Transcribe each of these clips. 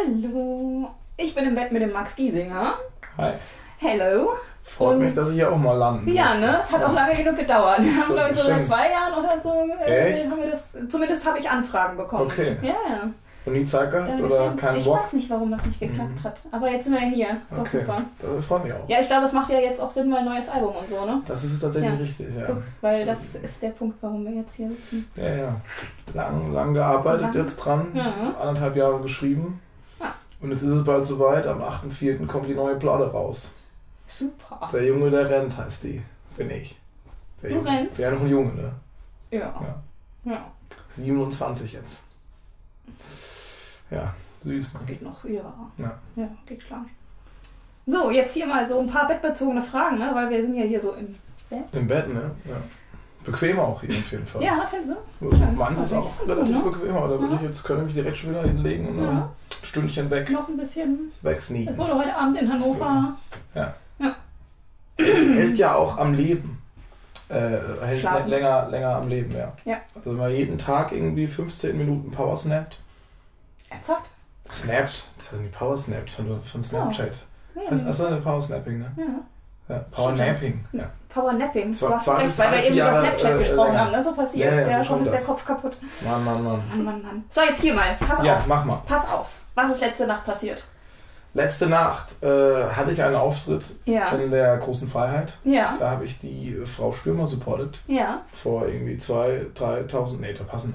Hallo, ich bin im Bett mit dem Max Giesinger. Hi. Hello. Freut mich, dass ich hier auch mal landen Ja, durfte. ne? Es hat auch lange genug gedauert. Wir haben, glaube ich, so seit Stimmt. 2 Jahren oder so. Echt? Haben wir das, zumindest habe ich Anfragen bekommen. Okay. Ja, ja. Und nie Zeit gehabt Deine oder Fans, keinen ich Bock? weiß nicht, warum das nicht geklappt hat. Aber jetzt sind wir hier. Ist doch Okay, super. das freut mich auch. Ja, ich glaube, es macht ja jetzt auch Sinn, mal ein neues Album und so, ne? Das ist tatsächlich Ja. richtig, ja. Guck, weil das ist der Punkt, warum wir jetzt hier sitzen. Ja, ja. Lang gearbeitet Lang. jetzt dran. Ja. 1,5 Jahre geschrieben. Ja. Und jetzt ist es bald soweit. Am 8.4. kommt die neue Platte raus. Super. Der Junge, der rennt, heißt die. Bin ich. Der Du Junge. rennst? Ja, noch ein Junge, ne? Ja. Ja. Ja. 27 jetzt. Ja, süß, ne? Geht noch, ja. Ja. Ja, geht klar. So, jetzt hier mal so ein paar bettbezogene Fragen, ne? Weil wir sind ja hier so im Bett. Im Bett, ne? Ja. Bequem auch hier auf jeden Fall. Ja, findest du? Also Ja, meins das ist auch ist gut, relativ ne? bequem, aber da will Ja. ich jetzt, kann ich mich direkt schon wieder hinlegen und Ja. ein Stündchen weg, Noch ein bisschen. Es wegsneaken. wurde heute Abend in Hannover. Hält ja auch am Leben. Hält Schlafen. länger am Leben, ja. Ja. Also wenn man jeden Tag irgendwie 15 Minuten Powersnappt. Ernsthaft? Snappt? Das heißt nicht Powersnappt von Snapchat. Ja. Das ist eine Powersnapping, ne? Ja. Ja, Powernapping. Ja. Powernapping. Du Zwar- hast zwar recht, bis weil wir 3, eben 4 über Jahre, Snapchat gesprochen länger. haben. Ne? So passiert Ja, es ja, ja. so Schon kommt ist der das. Kopf kaputt. Mann. Mann. So, jetzt hier mal. Pass Ja, auf. mach mal. Pass auf. Was ist letzte Nacht passiert? Letzte Nacht hatte ich einen Auftritt Ja. in der Großen Freiheit. Ja. Da habe ich die Frau Stürmer supportet. Ja. Vor irgendwie 2.000, 3.000, nee, da passen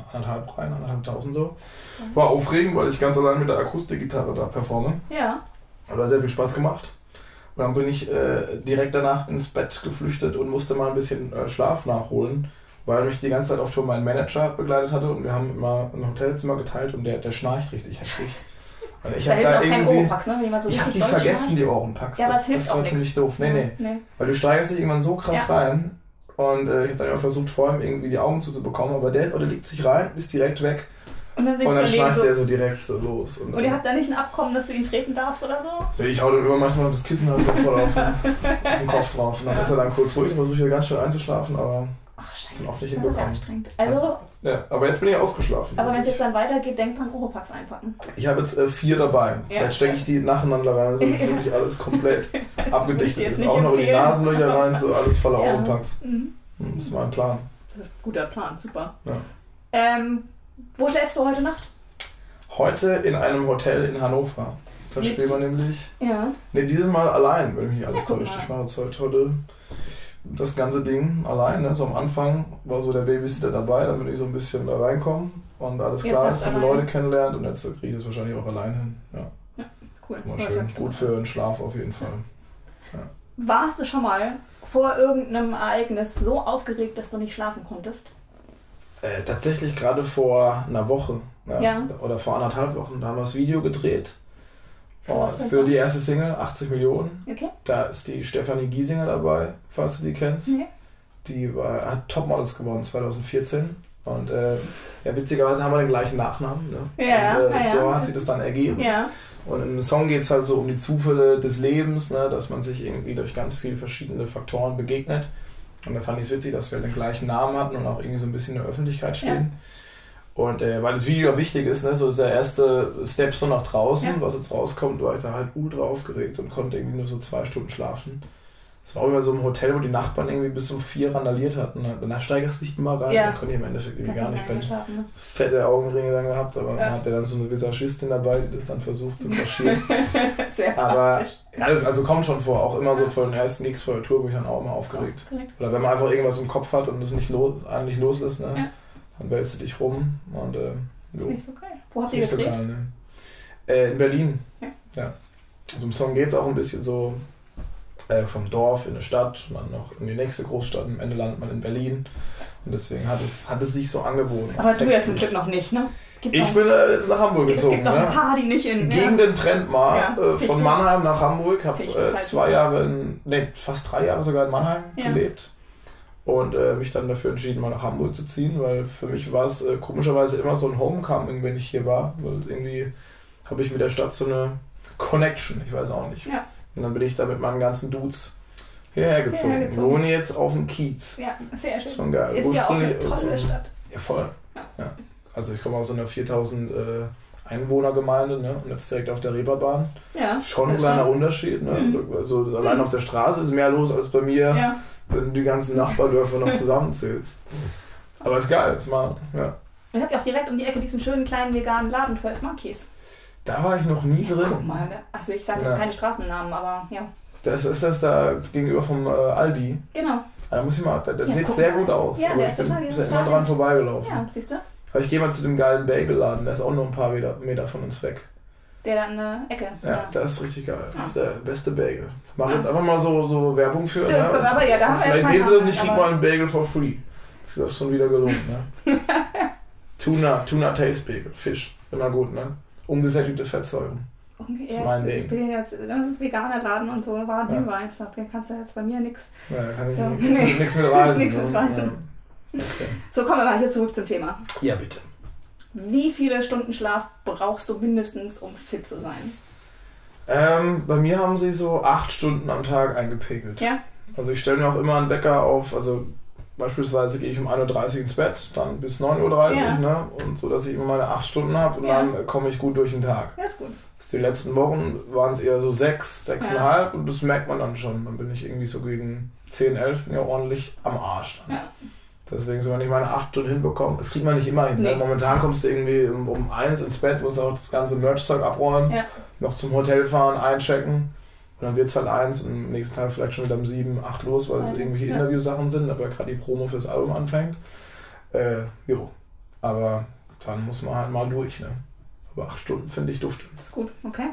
1.500 so. War aufregend, weil ich ganz allein mit der Akustikgitarre da performe. Ja. Hat aber sehr viel Spaß gemacht. Und dann bin ich direkt danach ins Bett geflüchtet und musste mal ein bisschen Schlaf nachholen, weil mich die ganze Zeit auf Tour mein Manager begleitet hatte und wir haben immer ein Hotelzimmer geteilt und der schnarcht richtig heftig. Und ich Da habe hilft da auch kein irgendwie... Ohrenpax, ne? Wenn jemand so Ich habe richtig die doll vergessen, schnarcht. die Ohrenpacks. Ja, aber es das hilft war auch ziemlich nichts. doof. Nee. Weil du steigerst dich irgendwann so krass Ja. rein und ich habe dann immer versucht, vor ihm irgendwie die Augen zuzubekommen, aber der legt sich rein, ist direkt weg Und dann und singst dann du schnarcht so. der so direkt so los. Und ihr habt da nicht ein Abkommen, dass du ihn treten darfst oder so? Ich hau dann immer manchmal das Kissen halt so voll auf den Kopf drauf und dann ist er dann kurz ruhig, versuche ich wieder ganz schön einzuschlafen, aber Ach, scheiße. sind oft nicht Das ist hinbekommen. anstrengend. Also, Ja, aber jetzt bin ich ausgeschlafen. aber wenn es jetzt dann weitergeht, denkt dran, Oropax einpacken. Ich habe jetzt 4 dabei. Ja. Vielleicht stecke ich die nacheinander rein, sonst ist wirklich alles komplett würde ich abgedichtet. dir jetzt Ist nicht auch noch in die empfehlen. Nasenlöcher rein, so alles voller Ja. Ohrenpacks. Mhm. Das ist mein Plan. Das ist ein guter Plan, super. Ja. Wo schläfst du heute Nacht? Heute in einem Hotel in Hannover. Da Mit- spielen wir nämlich. Ja. Ne, dieses Mal allein, wenn mich nicht alles Ja, guck täuscht. mal. Ich mache jetzt heute das ganze Ding allein. Ne? So am Anfang war so der Babysitter dabei, damit ich so ein bisschen da reinkomme und alles Jetzt klar hast ist, du und allein. Leute kennenlernt und jetzt kriege ich das wahrscheinlich auch allein hin. Ja, Cool. mal Ja, schön. klappt Gut schon. für den Schlaf auf jeden Fall. Warst du schon mal vor irgendeinem Ereignis so aufgeregt, dass du nicht schlafen konntest? Tatsächlich gerade vor einer Woche Ja. oder vor 1,5 Wochen, da haben wir das Video gedreht. Für was für ein Für Song? die erste Single, 80 Millionen. Okay. Da ist die Stefanie Giesinger dabei, falls du die kennst. Nee. Die hat Topmodels gewonnen 2014. Und ja, witzigerweise haben wir den gleichen Nachnamen. Ne? Ja, und, ja. so hat sich das dann ergeben. Ja. Und im Song geht es halt so um die Zufälle des Lebens, ne? Dass man sich irgendwie durch ganz viele verschiedene Faktoren begegnet. Und da fand ich es witzig, dass wir den gleichen Namen hatten und auch irgendwie so ein bisschen in der Öffentlichkeit stehen. Und weil das Video wichtig ist, ne? So ist der erste Step so nach draußen, Ja. was jetzt rauskommt, war ich da halt ultra aufgeregt und konnte irgendwie nur so 2 Stunden schlafen. Das war auch über so ein Hotel, wo die Nachbarn irgendwie bis um 4 randaliert hatten. Danach steigerst du dich immer rein, Ja. dann konnte ich im Endeffekt irgendwie gar nicht pennen. geschlafen, ne? Fette Augenringe dann gehabt, aber Ja. man hat ja dann so eine Visagistin dabei, die das dann versucht zu kaschieren. Sehr Aber praktisch. ja, das also kommt schon vor, auch immer so vor den ersten Gigs vor der Tour bin ich dann auch immer aufgeregt. Korrekt. Oder wenn man einfach irgendwas im Kopf hat und es nicht eigentlich loslässt, ne? Ja. Dann wälzt du dich rum und jo, Nicht so geil. Wo habt ist ihr nicht so gedreht? geil, ne? In Berlin. Ja. Also im Song geht es auch ein bisschen so vom Dorf in eine Stadt und dann noch in die nächste Großstadt. Am Ende landet man in Berlin und deswegen hat es sich so angeboten. Aber du jetzt zum Textlich. Glück noch nicht, ne? Gibt Ich noch- bin jetzt nach Hamburg es gezogen. gibt noch Ne? ein paar, die nicht in... Gegen den Trend mal, Ja, von richtig. Mannheim nach Hamburg, habe Finde ich total 2 Jahre, fast 3 Jahre sogar in Mannheim Ja. gelebt und mich dann dafür entschieden, mal nach Hamburg zu ziehen, weil für mich war es komischerweise immer so ein Homecoming, wenn ich hier war, weil irgendwie habe ich mit der Stadt so eine Connection, ich weiß auch nicht. Ja. Und dann bin ich da mit meinen ganzen Dudes hierher gezogen. Hierher gezogen. Wohne jetzt auf dem Kiez. Ja, sehr schön. Schon geil. Ist ja auch eine Ursprünglich tolle ist, Stadt. Ja, voll. Ja. Ja. Also ich komme aus so einer 4000 Einwohnergemeinde, ne? Und jetzt direkt auf der Reeperbahn. Ja. Schon ein kleiner Unterschied, ne? Also allein auf der Straße ist mehr los als bei mir, wenn du die ganzen Nachbardörfer noch zusammenzählst. Aber ist geil, ist mal, ja. Und hat ja auch direkt um die Ecke diesen schönen kleinen veganen Laden 12 Monkeys. Da war ich noch nie drin. Guck mal, ne? Also ich sage jetzt keine Straßennamen, aber ja. Das ist das da gegenüber vom Aldi. Genau. Da muss ich mal, das sieht sehr gut aus. Ja, aber ich bin bisher immer dran vorbeigelaufen. Ja, siehst du? Aber ich gehe mal zu dem geilen Bagelladen, der ist auch nur ein paar Meter von uns weg. Der da in der Ecke. Ja, das ist richtig geil. Das ist der beste Bagel. Ich mache jetzt einfach mal so Werbung für. So, ne? Aber ja, da haben wir vielleicht jetzt sehen Sie das nicht, krieg mal einen Bagel for free. Das ist das schon wieder gelohnt, ne? Tuna Taste Bagel, Fisch. Immer gut, ne? Ungesättigte Fettsäuren. Okay, das ist mein Ding. Ich bin jetzt veganer Laden und so, war ein Hinweis. Da kannst du jetzt bei mir nichts. Ja, da kann ich nichts mit reisen. Nichts mit reisen. Ja. Okay. So, kommen wir mal hier zurück zum Thema. Ja, bitte. Wie viele Stunden Schlaf brauchst du mindestens, um fit zu sein? Bei mir haben sie so 8 Stunden am Tag eingepegelt. Ja. Also ich stelle mir auch immer einen Wecker auf, also beispielsweise gehe ich um 1.30 Uhr ins Bett, dann bis 9.30 Uhr, ne? Und so, dass ich immer meine 8 Stunden habe und dann komme ich gut durch den Tag. Ja, ist gut. Die letzten Wochen waren es eher so 6,5 und das merkt man dann schon. Dann bin ich irgendwie so gegen 10, 11, bin ja ordentlich am Arsch dann. Ja. Deswegen, so wenn ich meine 8 Stunden hinbekomme, das kriegt man nicht immer hin. Nee. Momentan kommst du irgendwie um 1 ins Bett, musst auch das ganze Merchzeug abräumen, noch zum Hotel fahren, einchecken. Und dann wird es halt 1 und am nächsten Tag vielleicht schon wieder um 7, 8 los, weil irgendwelche Interviewsachen sind, aber gerade die Promo fürs Album anfängt. Jo, aber dann muss man halt mal durch, ne? Aber 8 Stunden finde ich dufte. Das ist gut, okay.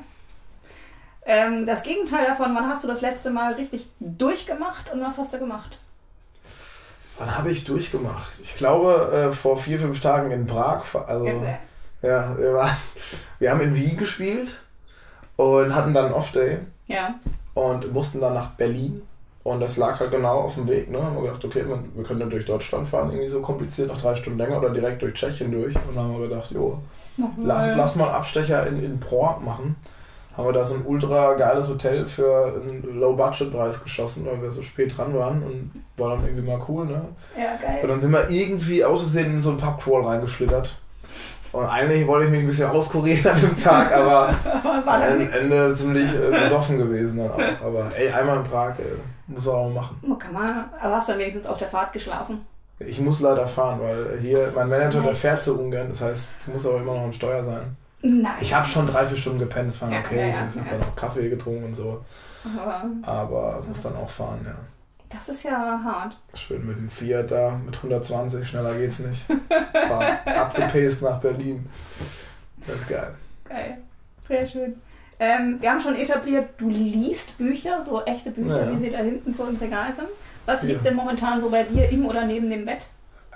Das Gegenteil davon, wann hast du das letzte Mal richtig durchgemacht und was hast du gemacht? Wann habe ich durchgemacht? Ich glaube vor 4, 5 Tagen in Prag. Also, ja, wir haben in Wien gespielt und hatten dann einen Off-Day. Ja. Und mussten dann nach Berlin. Und das lag halt genau auf dem Weg. Ne? Haben wir gedacht, okay, wir können dann durch Deutschland fahren, irgendwie so kompliziert, noch 3 Stunden länger oder direkt durch Tschechien durch. Und dann haben wir gedacht, jo, lass mal einen Abstecher in Prag machen. Haben wir da so ein ultra geiles Hotel für einen Low-Budget-Preis geschossen, weil wir so spät dran waren und war dann irgendwie mal cool, ne? Ja, geil. Und dann sind wir irgendwie aus Versehen in so einen Pubcrawl reingeschlittert. Und eigentlich wollte ich mich ein bisschen auskurieren an dem Tag, aber am Ende ziemlich besoffen gewesen dann auch. Aber ey, einmal in Prag, muss man auch machen. Kann man, aber hast du dann wenigstens auf der Fahrt geschlafen? Ich muss leider fahren, weil hier mein Manager, der fährt so ungern, das heißt, ich muss aber immer noch am Steuer sein. Nein. Ich habe schon 3, 4 Stunden gepennt, das war okay, ich habe dann auch Kaffee getrunken und so. Aber muss dann auch fahren, ja. Das ist ja hart. Schön mit dem Fiat da, mit 120, schneller geht's nicht. War abgepaced nach Berlin. Das ist geil. Geil, sehr schön. Wir haben schon etabliert, du liest Bücher, so echte Bücher, wie sie da hinten so im Regal sind. Was liegt denn momentan so bei dir im oder neben dem Bett?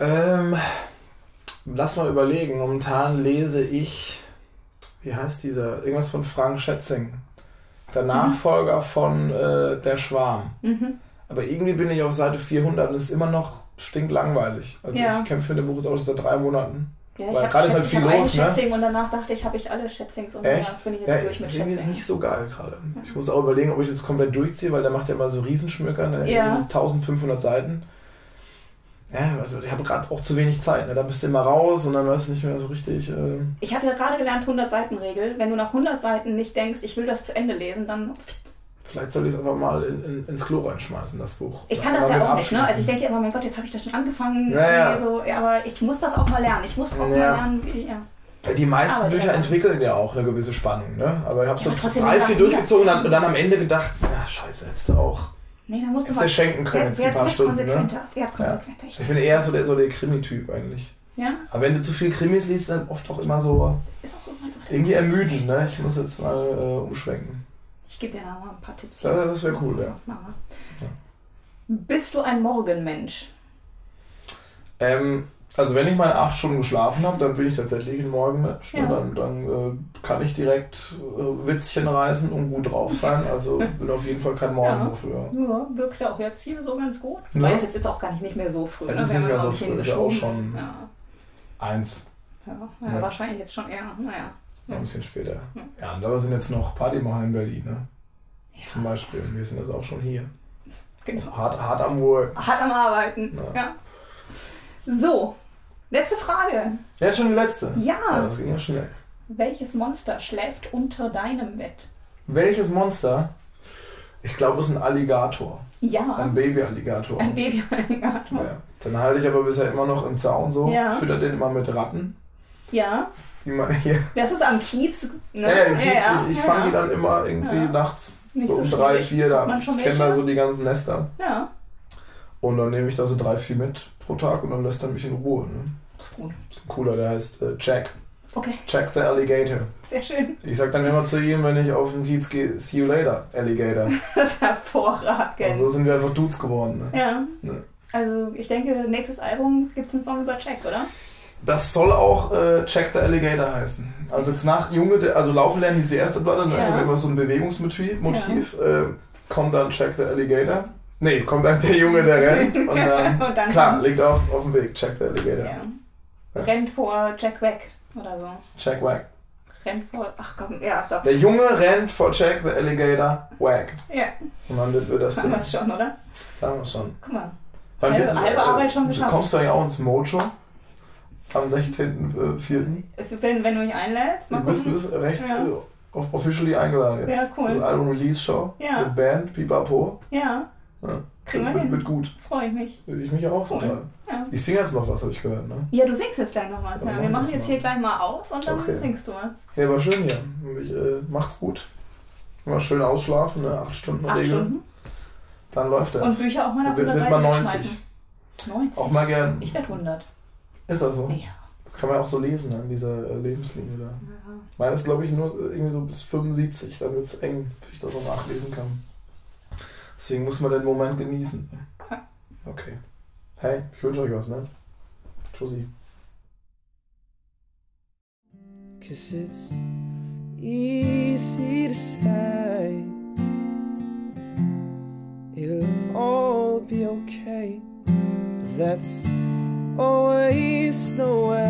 Lass mal überlegen. Momentan lese ich, wie heißt dieser? Irgendwas von Frank Schätzing. Der Nachfolger von Der Schwarm. Mhm. Aber irgendwie bin ich auf Seite 400 und es ist immer noch stinklangweilig. Also ich kämpfe mit dem Buch jetzt auch schon seit 3 Monaten. Ja, weil gerade ist halt viel los, ne? Und danach dachte ich, habe ich alle Schätzings und das bin ich jetzt durch mit Schätzing. Das ist nicht so geil gerade. Ja. Ich muss auch überlegen, ob ich das komplett durchziehe, weil der macht ja immer so Riesenschmöker, ne? 1500 Seiten. Ja, also ich habe gerade auch zu wenig Zeit, ne? Da bist du immer raus und dann weißt du nicht mehr so richtig. Ich habe ja gerade gelernt, 100-Seiten-Regel. Wenn du nach 100 Seiten nicht denkst, ich will das zu Ende lesen, dann... Vielleicht soll ich es einfach mal ins Klo reinschmeißen, das Buch. Ich kann das ja auch nicht, ne? Also ich denke immer, mein Gott, jetzt habe ich das schon angefangen. So, aber ich muss das auch mal lernen. Ich muss auch mal lernen, wie... Die meisten Bücher entwickeln ja auch eine gewisse Spannung, ne? Aber ich habe so 3, 4 durchgezogen und dann am Ende gedacht, na scheiße, hättest du auch... Nee, da musst du mal schenken können jetzt ein paar Stunden, ne? Ich bin eher so der Krimi-Typ eigentlich. Ja? Aber wenn du zu viel Krimis liest, dann oft auch immer so irgendwie ermüdend, ne? Ich muss jetzt mal umschwenken. Ich gebe dir da mal ein paar Tipps. Das wäre cool, ja. Mama. Bist du ein Morgenmensch? Also wenn ich meine 8 Stunden geschlafen habe, dann bin ich tatsächlich ein Morgenmensch. Ja. Dann kann ich direkt Witzchen reißen und gut drauf sein. Also bin auf jeden Fall kein Morgenmuffel. Ja, wirkst ja auch jetzt hier so ganz gut. Ja. Weil es jetzt auch gar nicht mehr so früh. Es ist nicht mehr so früh, ist ja auch schon 1. Ja, wahrscheinlich jetzt schon eher, ein bisschen später. Ja, und da sind jetzt noch Party machen in Berlin, ne? Ja. Zum Beispiel. Und wir sind jetzt auch schon hier. Genau. Hart am Work. Hart am Arbeiten. Ja. So, letzte Frage. Ja, schon die letzte. Ja. Das ging ja schnell. Welches Monster schläft unter deinem Bett? Welches Monster? Ich glaube, es ist ein Alligator. Ja. Ein Baby-Alligator. Ein Baby-Alligator. Ja. Den halte ich aber bisher immer noch im Zaun so. Ja. Fütter den immer mit Ratten. Ja. Die man hier. Das ist am Kiez. Ne? Ja, im Kiez. Ich fange die dann immer irgendwie nachts Nicht so um so 3, schwierig. 4. Da Man schon ich kenne da welche? so die ganzen Nester. Ja. Und dann nehme ich da so 3, 4 mit pro Tag und dann lässt er mich in Ruhe. Ne? Das ist gut. Das ist ein cooler, der heißt Jack. Okay, Jack the Alligator. sehr schön. Ich sag dann immer zu ihm, wenn ich auf den Kiez gehe, see you later, Alligator. Das ist hervorragend. Und so sind wir einfach Dudes geworden. Ne? Ja. Ne? Also ich denke, nächstes Album gibt es einen Song über Jack, oder? Das soll auch Jack the Alligator heißen. Also jetzt nach also Laufen lernen hieß die erste Platte, ne? Ja. Immer so ein Bewegungsmotiv. Kommt dann Jack the Alligator. Nee, kommt dann der Junge, der rennt und dann, Und dann klar, kommt- liegt auf dem Weg, Jack the Alligator. Ja. Ja. Rennt vor Jack weg oder so. Jack Wack. Rennt vor. Ach komm, ja, so. Der Junge rennt vor Jack the Alligator, Wack. Ja, Und dann wird das haben Ding. wir es schon, oder? Sagen wir es schon. Guck mal. Wann Halbe Arbeit schon Du geschafft. kommst doch ja auch ins Mojo am 16.04. Wenn du mich einlädst, mal Du bist gucken. recht Ja. officially eingeladen jetzt. Ja, cool. Das ist eine Album-Release-Show Ja. mit Band, Pipapo. Ja, Ja. Kriegen wir wird, hin. wird gut. freue ich mich. Ich mich auch Cool. total. Ja. Ich singe jetzt noch was, habe ich gehört. Ne? Ja, du singst jetzt gleich noch was. Ja, Ja, mach wir machen das jetzt mal. hier gleich mal aus und dann Okay. singst du was. Ja, war schön hier. Macht's gut. Mal schön ausschlafen, ne? 8 Stunden 8 Regel. Stunden. Dann läuft das. Und Bücher auch mal nach Wird 100 mal Seiten 90. wegschmeißen. 90? Auch mal gern. Ich werde 100. Ist das so? Ja. Kann man auch so lesen, ne? In dieser Lebenslinie da. Meine ist, glaube ich, nur irgendwie so bis 75. Dann wird es eng, bis ich das auch nachlesen kann. Deswegen muss man den Moment genießen. Okay. Hey, ich wünsche euch was, ne? Tschüssi. 'Cause it's easy to say it'll all be okay, but that's always the way.